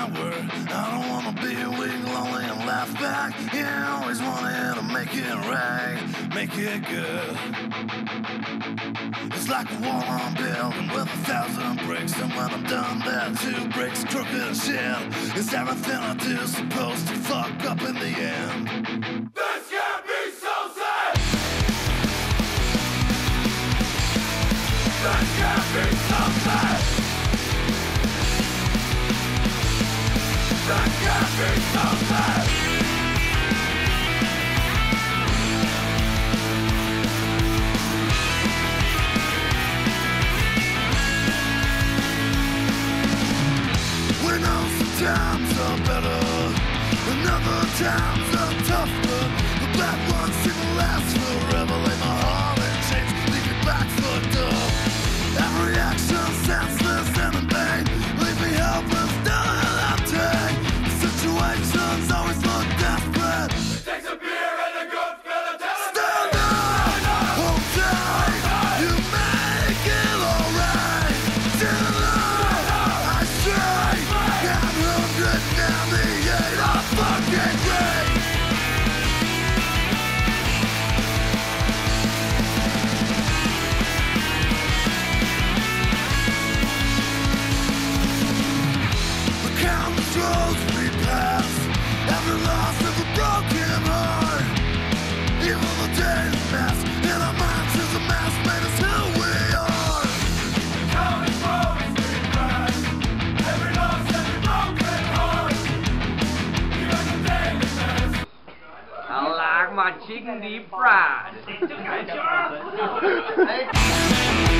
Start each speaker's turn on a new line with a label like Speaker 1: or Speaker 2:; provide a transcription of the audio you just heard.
Speaker 1: my word. I don't wanna be weak, lonely, and laugh back. Yeah, I always wanted to make it right, make it good. It's like a wall I'm building with 1,000 bricks, and when I'm done, that 2 bricks crooked and shit. Is everything I do supposed to fuck up in the end? This can't be so sad. This can't be so sad. This can't be so sad. We know sometimes are better, and other times are tougher. The bad ones seem to last forever. Lay my heart in chains, leave me back fucked up. Every action senseless and in vain. Leave me helpless, down and take. The situations always look desperate. It takes a beer and a good feeling. Stand up, hold tight. You make it alright. Stand up, I say. I'm 198, I'm fucking great. The countless roads we pass, every loss of a broken heart. Even the day's mess in our minds is a mess, made us who we are. The countless roads we pass, every loss, every broken heart. Even the day's mess.
Speaker 2: I like my chicken deep fried.